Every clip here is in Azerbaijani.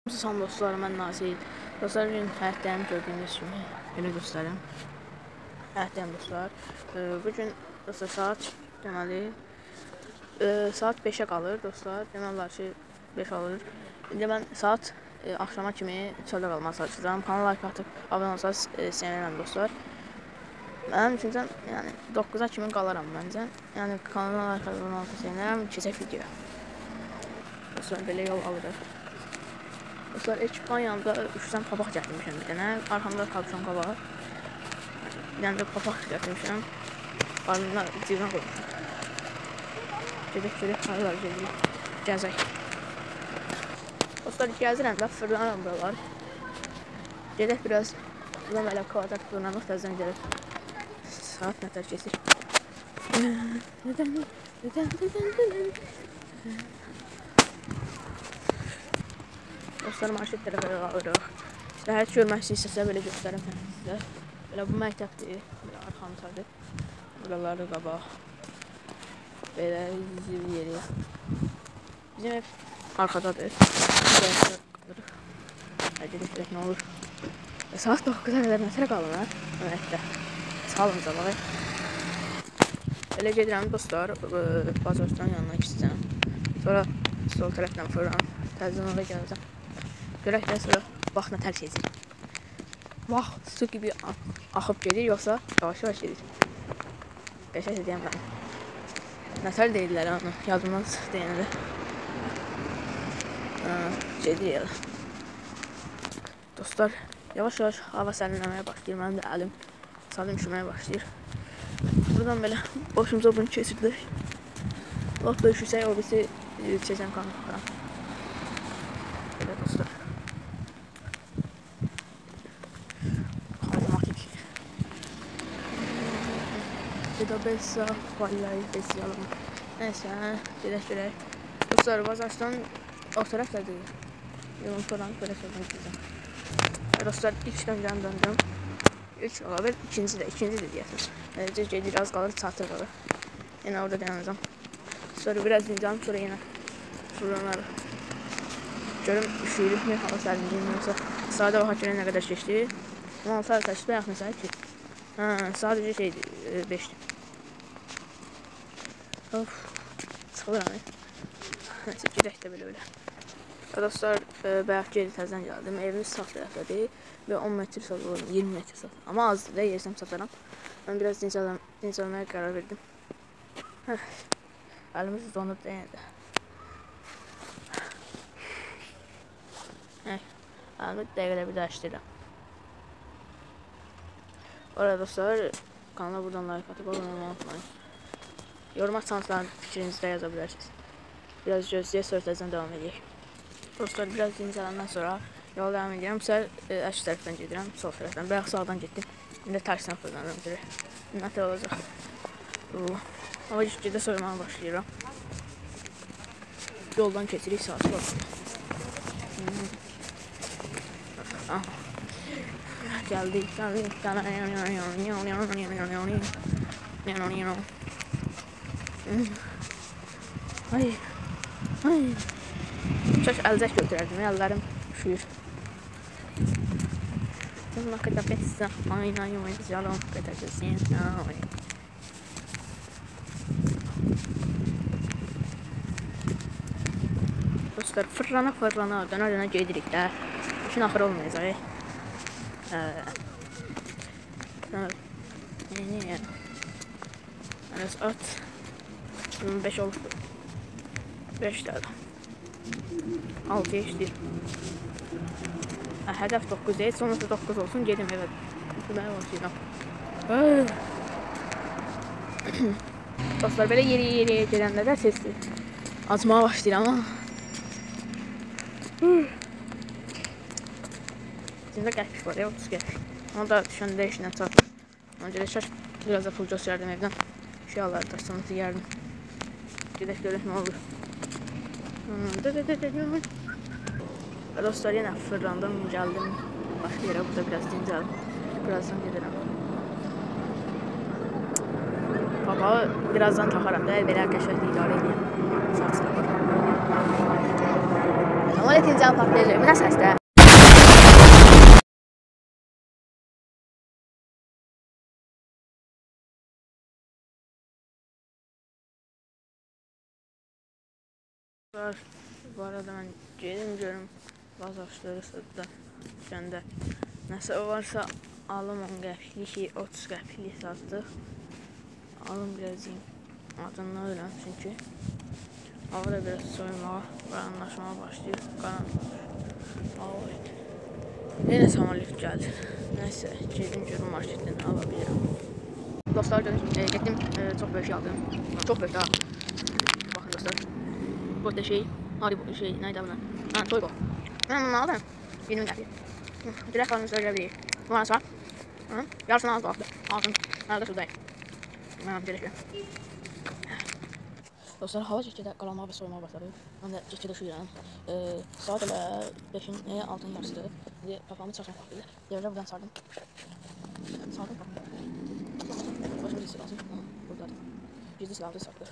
Salam dostlar, mən Nazil. Dostlar, bugün həyətdəyim, gördüyünüz kimi. Belə göstərim. Həyətdəyim dostlar. Bugün dostlar saat deməli saat 5-ə qalır dostlar. Demək olar ki 5 olur. İndi mən saat axşama kimi çöldə qalmağa çalışacağam. Kanala like atıb abunə olsanız sevinirəm dostlar. Mənim düşüncəm, yəni 9-a kimi qalaram məncə. Yəni kanala like atıb abunə olsanız sevinirəm. Keçək videoya. Dostlar, belə yol alırıq. Dostlar, ekipman yanında 3 dənə papaq gətirmişəm bir dənə. Arxamda kapşon qabağı. Bir dənə də papaq gətirmişəm. Qarnına cibinə qoymuşam. Gedək, haralar gedirik. Gəzək. Dostlar, gəzirəm də fırlanıram buralar. Gedək biraz. Buradan belə kvadrat fırlanıq təzdən gəlib. Saat nətər keçir. Dostlar, marşet tərəfə qalırıq. Səhət görmək istəyirsə belə göstərim sizə. Belə bu məktəbdir. Belə arxamdadır. Buraları qabaq. Belə zil yeri. Bizim ev arxadadır. Qalırıq. Gedək, nə olur. Saat 9-a qədər nətər qalın, hə? Öməkdə. Salın cabağı. Belə gedirəm dostlar. Bazardan yanına keçəcəm. Sonra sol tərəfdən fırlanım. Təzdən oraya gələcəm. Görək də sonra vaxt nətər keçir. Vaxt su gibi axıb gedir, yoxsa yavaş-yavaş gedir. Qəşəng deyəm mən. Nətər deyirlər onu, yadımdan deyəndə. Gedir elə. Dostlar, yavaş-yavaş hava sərinləməyə başlayır. Mənim də əlim, salim üşüməyə başlayır. Buradan belə başımıza bunu keçirdik. Laf da üşüsək, o birisi çəkəm kanı baxaram. Belə dostlar. Da besa, vallahi besiyalım. Neyse, gedək. Dostlar, bazardan o tərəfdədir. Yolun falan belə sözünü gidəcəm. Dostlar, ilk döngdən döndüm. İlk olabilir, ikincidir deyəsiniz. Gedir, az qalır, çatır qalır. Yenə orada dayanacam. Sonra biraz dincəlim, sonra yenə fırlanarıq. Görüm, üşüyürük mü, hava sərinliyim yoxsa. Sadə vaxt görə nə qədər keçdi. Amma saat kaçdı, yaxın saat ki. Sadəcə şeydir, 5'dir. Of, sıxılır hani. Neyse, gedək də belə. Dostlar, bayaq geri təzdən gəldim. Evimiz sağ tərəfdədir və 10 metr sat olur, 20 metr sat. Amma azdır da, yersəm sataram. Mən biraz dincəlməyə qərar verdim. Əlimiz donub da yenə də. Əlimi dəqiqədə bir daha işləyirəm. Orada dostlar, kanala buradan like atıb abunə olmayı unutmayın. Yoruma açsanızlar fikrinizi də yaza bilərsiniz. Biraz gözləyək, sonra təzdən davam edək. Dostlar, biraz dincələndən sonra yola davam edirəm. Səhər əks tərəfdən gedirəm, sol tərəfdən. Bayaq sağdan getdim. İndi tərsən fırlanıram görək. Nətər olacaq. Hava getdikcə soymağa başlayıram. Yoldan keçirik sağa sola. Gəldik. Ay. Çox əlcək götürərdim, əllərim üşüyür. Uma coisa pensa, ai, já não coisa assim, não. Dostlar, fırlana dönə gedirik də. İşin axırı olmayacaq. Niyə? Biraz at. 5 olub. 5 dədə. 6'ya işləyir. Hədəf 9 deyil, sonrası 9 olsun, gedim evə. Deməyə başlayıram. Dostlar, belə yeri gedəndə də sesli. Acmağa başlayıram ama. İçində qəhbiş var ya, 30 qəhbiş. Onu da düşəndə işlə çatır. Ona görə şaş biraz da pul göstərdim evdən. Şey alardı, sonrası yerdim. Gedək görək nə olur. Dostlar, yenə fırlandım, gəldim. Başqa yerə, burada biraz dincəlim. Birazdan gedirəm. Papağı birazdan taxaram da, belə qəşəngli idarə edeyim. Saçda var. Ama ikinci patlayacak. Bu nə səsdir? Bu arada mən gedim görüm bazarçıları sırada düşəndə nəsə varsa alım 10 qəpiklik, 30 qəpiklik satdıq. Alım biraz yiyim. Adından öləm çünki hava da biraz soymağa, qaranlaşmağa başlayır. Qaranlamış. Yenə samolyot gəldi. Nəysə, gedim görüm marketdən ala bilirəm. Dostlar, getdim, çox böyük şey aldım. Çox böyük daha. Baxın dostlar. Burada şey, Haribo şey, neydi buna? Ha, Toybo. Ben bunu aldım. 20 qəpik. Direkt kalmış öyle bir. Bu arası var. Yarısını az baktı. Altın. Nerede şuradayım. Ben gerekiyor. Dostlar, hava getdikcə qaranlığa və soymağa başladı. Mən də getdikcə üşüyürəm. Saat elə 5-in 6-nın yarısıdır. İndi papağımı çarşaf vaxtıdır. Devrə buradan sardım. Sardım papağımı. Başımı gizli lazım. Buradadır. Gizli silahlı sardı.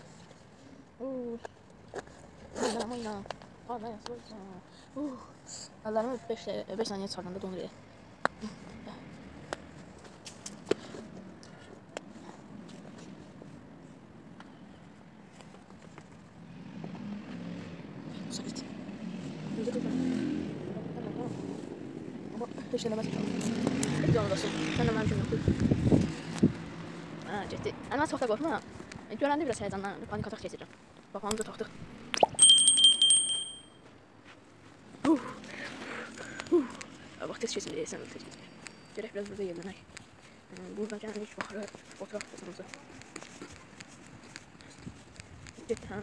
Oyna. Var ben yaslı. Əllərimi 5 saniyə çıxardanda donur elə. Sakit. Ama 5 tane basın. Hep de onu basın. Sen de mənim üçün yoxdur. Getdi. Mən çox da qorxma. Görəndə biraz həyəcanlandım. Panik atak keçirəm. Papağımızı taxdıq. Vaxt tez keçmir, sən tez keçmir. Gerək biraz burada yerlənək. Burada gəldik, baxırıq, oturaq tutumuza. Getdi, hə?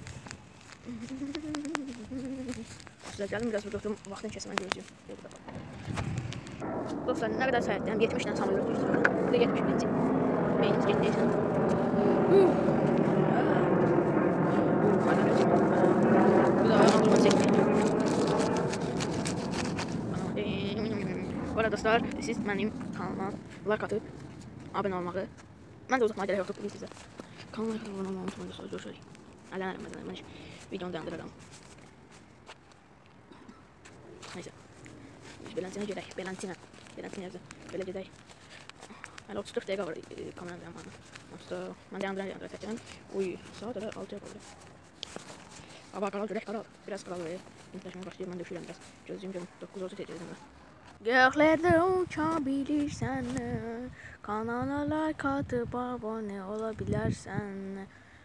Dostlar, gəldim biraz burada oturum, vaxtın kəsməni görəcəyim. Dostlar, nə qədər səhətdən 70 dən samolyot düşdürürəm. Bu da 71-ci. Beynimiz getdiysən. Bu da ayağımızı çəkməyəcək. Bu arada dostlar, siz mənim kanalıma like atıp abone olmağı, mən də uzatmağa gerək yoxdur, bugün sizə kanalıma like atıp abone olmağı unutmayın dostlar, görüşürük. Ələnərəm, mən videonu dayandırıram. Neyse, biz Belentinə gedək, Belentinə yazın, belə gedək. Hələ 30-40 dəqiqə var kameranın dayanmağına. Mən dayandıra təkərəm. Uy, saat elə 6 yapabilir. Aba, qaral görək, qaral. Biraz qaral verir. İntləşmə başlayır, mən də üşürəm biraz. Gözlüyüm görüm, 9-30 təcədim mən. Göklərdə uçabilirsən, kanala like atıp abone olabilirsən.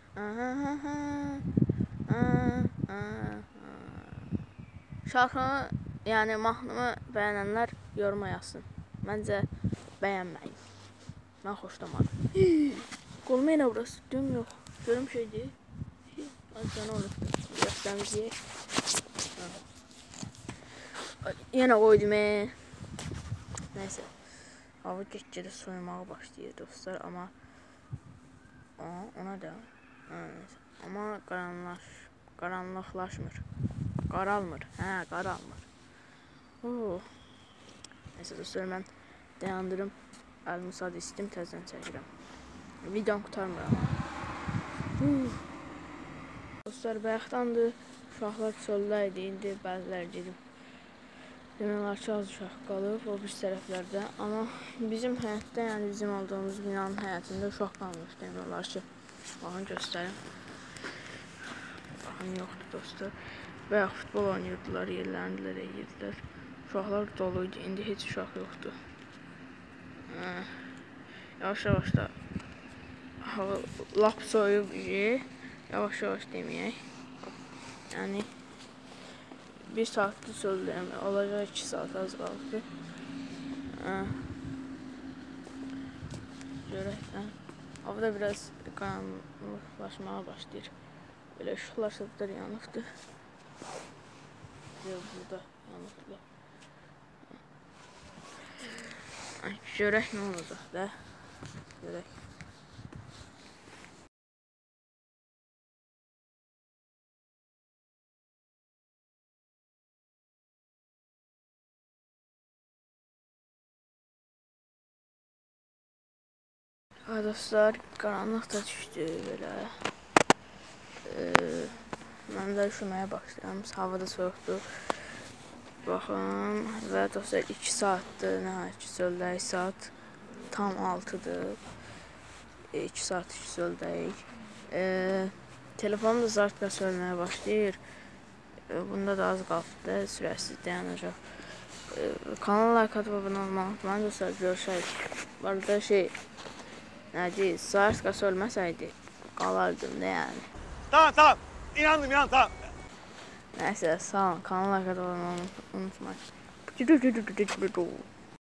Şarkını, yəni mahnımı bəyənənlər yoruma yazsın. Məncə bəyənməyin. Mən xoşlamadım. Qoluma yenə burası, dün yox. Görüm şeydir. Azcan olur. Biraz təmizləyək. Yenə qoydum. Neyse. Hava getdikcə soymağa başlayır dostlar, amma ona da neyse. Amma qaranlıqlaşmır. Qaralmır. Hə, qaralmır. Neyse dostlar, mən dayandırım. Əlimi sadə istim, təzdən çəkirəm. Videom qutarmıram. Dostlar, bayaqdandır. Uşaqlar çöldə idi, indi bəziləri gedib. Demək olar ki, az uşaq qalıb o bir tərəflərdə. Amma bizim həyətdə, yəni bizim olduğumuz binanın həyətində uşaq qalmış. Demək olar ki, baxın göstərim. Baxın, yoxdur dostlar. Bayaq futbol oynayırdılar, yerlərindilər, eyirdilər. Uşaqlar doluydu, indi heç uşaq yoxdur. Yavaş-yavaş da hava lap soyub iyi. Yavaş-yavaş deməyək. Yəni bir saatli söyləyəm, olacaq 2 saat az qaldı. Görək, hava da biraz qaranlıqlaşmağa başlayır. Belə ışıqlar səslər yanıqdır. Burada yanıqdır. Görək nə olacaq da. Görək. Dostlar, qaranlıq da düşdü belə. Mən də üşüməyə başlayıram. Hava da soyuqdur. Baxın, və dostlar 2 saatdır, nəhayət ki çöldəyik. Saat tam 6-dır. 2 saat çöldəyik. Telefonum da zartqa sönməyə başlayır. Bunda da az qaldı, sürəsiz dayanacaq. Kanala like atıb abunə olmağı unutmayın dostlar, görüşək. Bu arada nədir, zartqa sönməsəydi qalardım da yəni. Tamam. İnandım, tamam. Nəysə, sağ olun, kanala like atıb abunə olmağı unutmayın.